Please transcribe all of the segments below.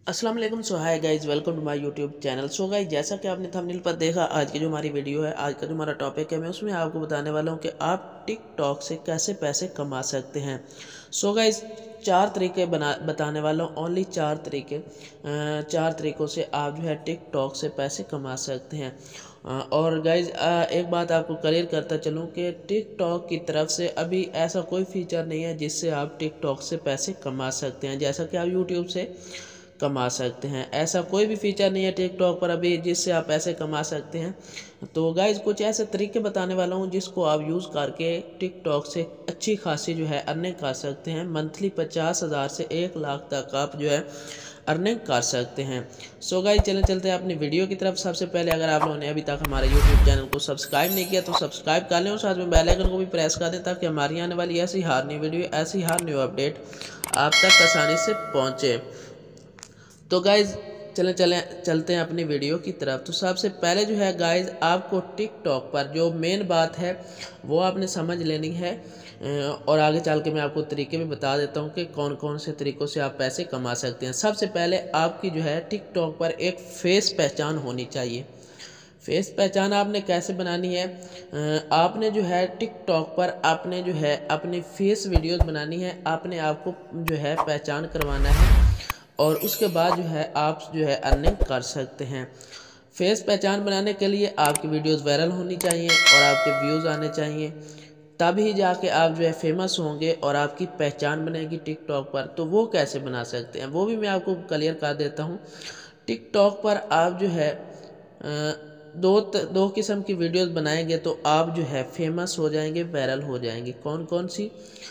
अस्सलाम वालेकुम। So hi guys, welcome to my YouTube channel. So guys, जैसा कि आपने थंबनेल पर देखा, आज की जो हमारी वीडियो है, आज का जो हमारा टॉपिक है, मैं उसमें आपको बताने वाला हूं कि आप टिकटॉक से कैसे पैसे कमा सकते हैं। सो गाइज, चार तरीके बताने वाला हूँ, ओनली चार तरीके। चार तरीक़ों से आप जो है टिकटॉक से पैसे कमा सकते हैं। और गाइज, एक बात आपको क्लियर करता चलूँ कि टिकटॉक की तरफ से अभी ऐसा कोई फीचर नहीं है जिससे आप टिकटॉक से पैसे कमा सकते हैं, जैसा कि आप यूट्यूब से कमा सकते हैं। ऐसा कोई भी फीचर नहीं है टिकटॉक पर अभी जिससे आप पैसे कमा सकते हैं। तो गाइज, कुछ ऐसे तरीके बताने वाला हूँ जिसको आप यूज़ करके टिकटॉक से अच्छी खासी जो है अर्निंग कर सकते हैं। मंथली 50,000 से 1 लाख तक आप जो है अर्निंग कर सकते हैं। सो गाइज, चलते हैं अपनी वीडियो की तरफ। सबसे पहले, अगर आप लोगों ने अभी तक हमारे यूट्यूब चैनल को सब्सक्राइब नहीं किया तो सब्सक्राइब कर लें और साथ में बेल आइकन को भी प्रेस कर दें, ताकि हमारी आने वाली ऐसी हर नई वीडियो, ऐसी हर न्यू अपडेट आप तक आसानी से पहुँचे। तो गाइज़, चलते हैं अपनी वीडियो की तरफ। तो सबसे पहले जो है गाइज़, आपको टिकटॉक पर जो मेन बात है वो आपने समझ लेनी है, और आगे चल के मैं आपको तरीके भी बता देता हूँ कि कौन कौन से तरीक़ों से आप पैसे कमा सकते हैं। सबसे पहले आपकी जो है टिकटॉक पर एक फ़ेस पहचान होनी चाहिए। फेस पहचान आपने कैसे बनानी है? आपने जो है टिकटॉक पर आपने जो है अपनी फेस वीडियोस बनानी है, आपने आपको जो है पहचान करवाना है, और उसके बाद जो है आप जो है अर्निंग कर सकते हैं। फेस पहचान बनाने के लिए आपकी वीडियोस वायरल होनी चाहिए और आपके व्यूज़ आने चाहिए, तभी जाके आप जो है फेमस होंगे और आपकी पहचान बनेगी टिकटॉक पर। तो वो कैसे बना सकते हैं वो भी मैं आपको क्लियर कर देता हूँ। टिकटॉक पर आप जो है दो किस्म की वीडियोस बनाएंगे तो आप जो है फेमस हो जाएंगे, वायरल हो जाएंगे। कौन कौन सी?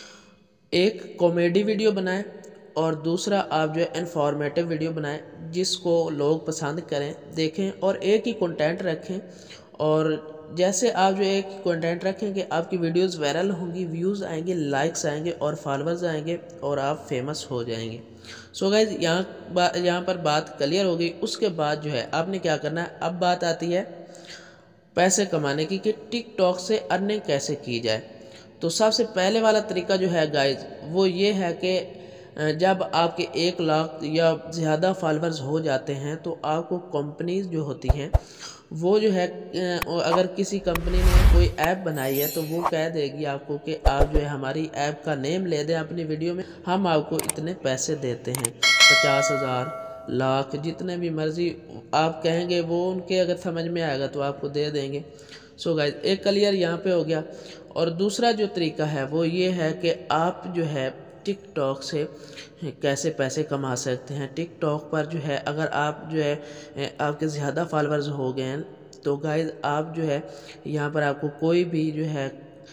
एक कॉमेडी वीडियो बनाएं और दूसरा आप जो है इन्फॉर्मेटिव वीडियो बनाएं जिसको लोग पसंद करें, देखें, और एक ही कंटेंट रखें। और जैसे आप जो एक कंटेंट रखेंगे, आपकी वीडियोस वायरल होंगी, व्यूज़ आएंगे, लाइक्स आएंगे और फॉलोअर्स आएंगे और आप फेमस हो जाएंगे। सो गाइज, यहाँ पर बात क्लियर हो गई। उसके बाद जो है आपने क्या करना है, अब बात आती है पैसे कमाने की कि टिकटॉक से अर्निंग कैसे की जाए। तो सबसे पहले वाला तरीका जो है गाइज, वो ये है कि जब आपके 1 लाख या ज़्यादा फॉलोअर्स हो जाते हैं तो आपको कंपनीज जो होती हैं वो जो है, अगर किसी कंपनी ने कोई ऐप बनाई है तो वो कह देगी आपको कि आप जो है हमारी ऐप का नेम ले दें अपनी वीडियो में, हम आपको इतने पैसे देते हैं। 50,000, लाख, जितने भी मर्ज़ी आप कहेंगे, वो उनके अगर समझ में आएगा तो आपको दे देंगे। सो गाइज, एक क्लियर यहाँ पे हो गया। और दूसरा जो तरीका है वो ये है कि आप जो है टिकटॉक से कैसे पैसे कमा सकते हैं। टिकटॉक पर जो है, अगर आप जो है आपके ज़्यादा फॉलोअर्स हो गए हैं तो गाइज, आप जो है यहाँ पर आपको कोई भी जो है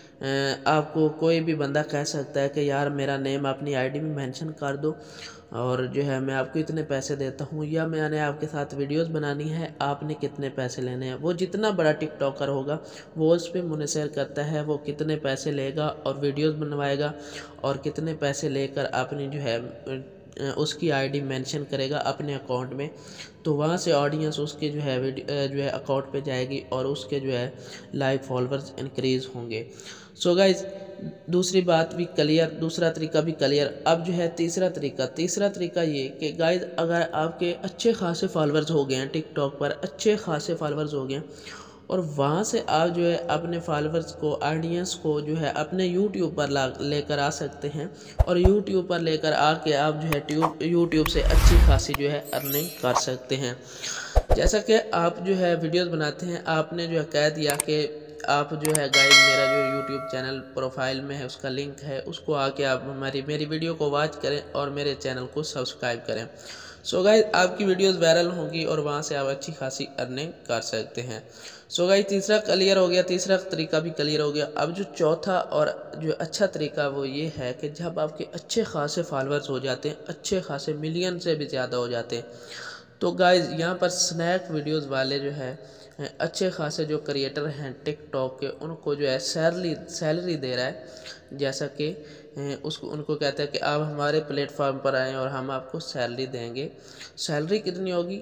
आपको कोई भी बंदा कह सकता है कि यार मेरा नेम अपनी आईडी में मेंशन कर दो और जो है मैं आपको इतने पैसे देता हूँ, या मैंने आपके साथ वीडियोस बनानी है, आपने कितने पैसे लेने हैं। वो जितना बड़ा टिकटॉकर होगा वो उस पर मुनहसर करता है वो कितने पैसे लेगा और वीडियोस बनवाएगा, और कितने पैसे लेकर अपनी जो है उसकी आईडी मेंशन करेगा अपने अकाउंट में। तो वहाँ से ऑडियंस उसके जो है जो है अकाउंट पे जाएगी और उसके जो है लाइव फॉलोअर्स इंक्रीज़ होंगे। सो गाइज, दूसरी बात भी क्लियर, दूसरा तरीका भी क्लियर। अब जो है तीसरा तरीका ये कि गाइज, अगर आपके अच्छे खासे फॉलोअर्स हो गए हैं टिकटॉक पर, अच्छे खासे फॉलोअर्स हो गए हैं, और वहाँ से आप जो है अपने फॉलोअर्स को, ऑडियंस को जो है अपने यूट्यूब पर लेकर आ सकते हैं, और यूट्यूब पर लेकर आके आप जो है यूट्यूब से अच्छी खासी जो है अर्निंग कर सकते हैं। जैसा कि आप जो है वीडियोस बनाते हैं, आपने जो है कह दिया कि आप जो है गाइस, मेरा जो यूट्यूब चैनल प्रोफाइल में है उसका लिंक है, उसको आके आप मेरी वीडियो को वॉच करें और मेरे चैनल को सब्सक्राइब करें। सो गाइस, आपकी वीडियोस वायरल होंगी और वहाँ से आप अच्छी खासी अर्निंग कर सकते हैं। सो गाइस, तीसरा क्लियर हो गया, तीसरा तरीका भी क्लियर हो गया। अब जो चौथा और जो अच्छा तरीका वो ये है कि जब आपके अच्छे खासे फॉलोअर्स हो जाते हैं, अच्छे खासे मिलियन से भी ज़्यादा हो जाते हैं, तो गाइज़ यहाँ पर स्नैक वीडियोस वाले जो है अच्छे खासे जो क्रिएटर हैं टिकटॉक के, उनको जो है सैलरी दे रहा है। जैसा कि उसको उनको कहता है कि आप हमारे प्लेटफॉर्म पर आएँ और हम आपको सैलरी देंगे। सैलरी कितनी होगी?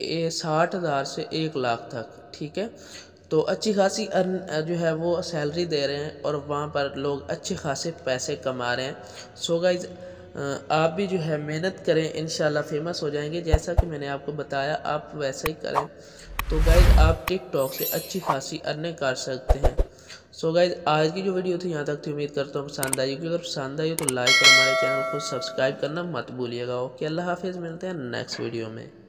60,000 से 1 लाख तक, ठीक है। तो अच्छी खासी जो है वो सैलरी दे रहे हैं और वहाँ पर लोग अच्छे खासे पैसे कमा रहे हैं। सो गाइज, आप भी जो है मेहनत करें, इंशाल्लाह फेमस हो जाएंगे। जैसा कि मैंने आपको बताया आप वैसा ही करें तो गाइज आप टिकटॉक से अच्छी खासी अर्निंग कर सकते हैं। सो गाइज आज की जो वीडियो थी यहाँ तक थी, उम्मीद करता हूँ पसंद आई होगी। अगर पसंद आई हो तो लाइक और हमारे चैनल को सब्सक्राइब करना मत भूलिएगा। ओके, अल्लाह हाफिज़, मिलते हैं नेक्स्ट वीडियो में।